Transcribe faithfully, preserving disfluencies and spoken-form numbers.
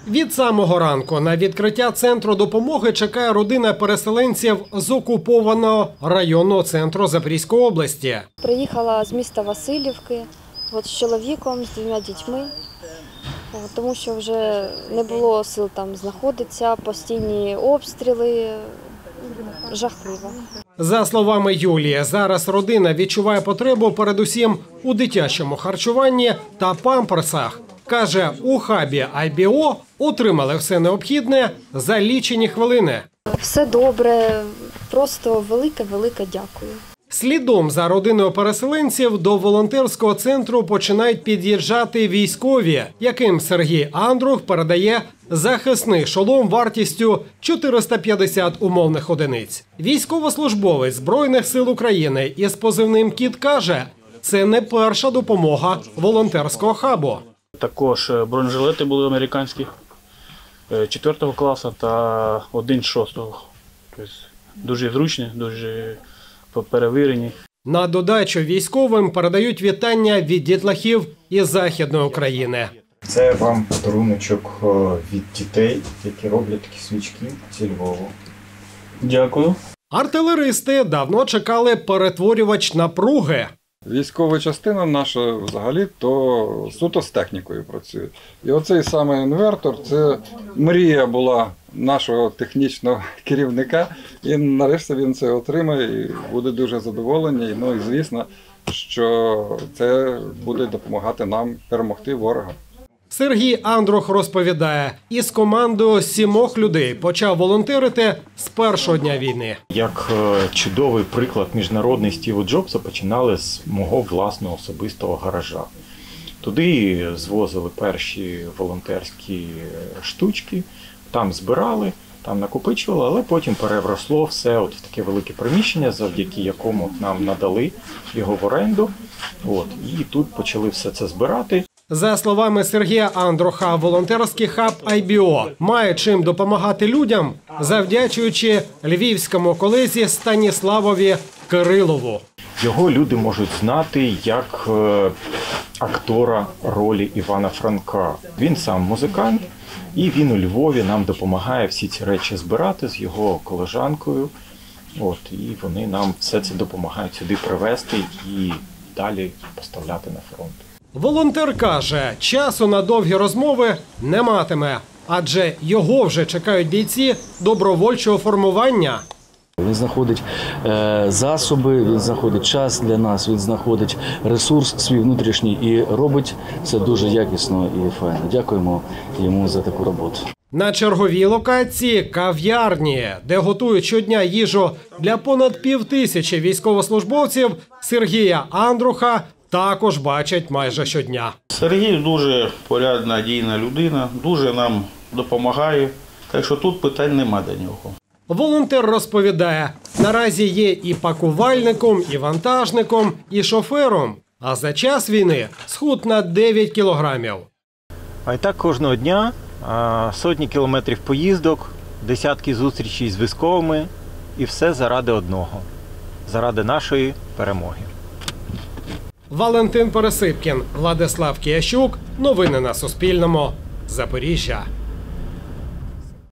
Від самого ранку на відкриття центру допомоги чекає родина переселенців з окупованого районного центру Запорізької області. Приїхала з міста Василівки от, з чоловіком, з двома дітьми, от, тому що вже не було сил там знаходитися, постійні обстріли, жахливо. За словами Юлії, зараз родина відчуває потребу передусім у дитячому харчуванні та памперсах. Каже, у хабі ай бі о отримали все необхідне за лічені хвилини. Все добре, просто велике-велике дякую. Слідом за родиною переселенців до волонтерського центру починають під'їжджати військові, яким Сергій Андрух передає захисний шолом вартістю чотириста п'ятдесят умовних одиниць. Військовослужбовець Збройних сил України із позивним «Кіт» каже, це не перша допомога волонтерського хабу. Також бронежилети були американські, четвертого класу та один шостого. Тобто дуже зручні, дуже перевірені. На додачу військовим передають вітання від дітлахів із Західної України. Це вам подаруночок від дітей, які роблять такі свічки зі Львова. Дякую. Артилеристи давно чекали перетворювач напруги. Військова частина наша взагалі то суто з технікою працює. І оцей саме інвертор – це мрія була нашого технічного керівника. І нарешті він це отримає і буде дуже задоволений. Ну і звісно, що це буде допомагати нам перемогти ворога. Сергій Андрух розповідає, із командою сімох людей почав волонтерити з першого дня війни. Як чудовий приклад міжнародний Стіву Джобса починали з мого власного особистого гаража. Туди звозили перші волонтерські штучки, там збирали, там накопичували, але потім переросло все от в таке велике приміщення, завдяки якому нам надали його в оренду. От, і тут почали все це збирати. За словами Сергія Андруха, волонтерський хаб ай бі о має чим допомагати людям, завдячуючи львівському колезі Станіславові Кирилову. Його люди можуть знати як е, актора ролі Івана Франка. Він сам музикант, і він у Львові нам допомагає всі ці речі збирати з його колежанкою. От, і вони нам все це допомагають сюди привезти і далі поставляти на фронт. Волонтер каже, часу на довгі розмови не матиме, адже його вже чекають бійці добровольчого формування. Він знаходить е, засоби, він знаходить час для нас, він знаходить ресурс свій внутрішній і робить це дуже якісно і файно. Дякуємо йому за таку роботу. На черговій локації – кав'ярні, де готують щодня їжу для понад півтисячі військовослужбовців, Сергія Андруха також бачать майже щодня. Сергій дуже порядна, дійна людина, дуже нам допомагає, так що тут питань нема до нього. Волонтер розповідає, наразі є і пакувальником, і вантажником, і шофером, а за час війни схуд на дев'ять кілограмів. А й так кожного дня сотні кілометрів поїздок, десятки зустрічей з військовими і все заради одного – заради нашої перемоги. Валентин Пересипкін, Владислав Киящук. Новини на Суспільному. Запоріжжя.